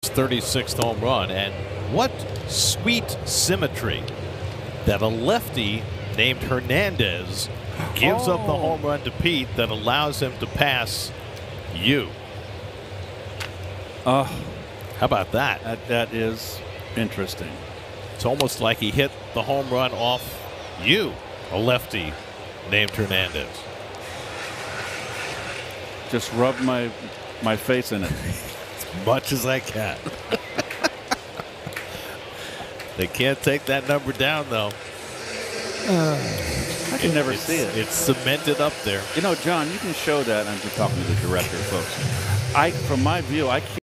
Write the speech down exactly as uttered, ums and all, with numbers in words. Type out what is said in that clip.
thirty-sixth home run, and what sweet symmetry that a lefty named Hernandez gives oh. up the home run to Pete that allows him to pass you. Uh, How about that? that? That is interesting. It's almost like he hit the home run off you, a lefty named Hernandez. Just rub my my face in it. As much as I can. They can't take that number down, though. I can never it's, see it. It's cemented up there. You know, John, you can show that. I'm talking to the director, folks. I, from my view, I can't.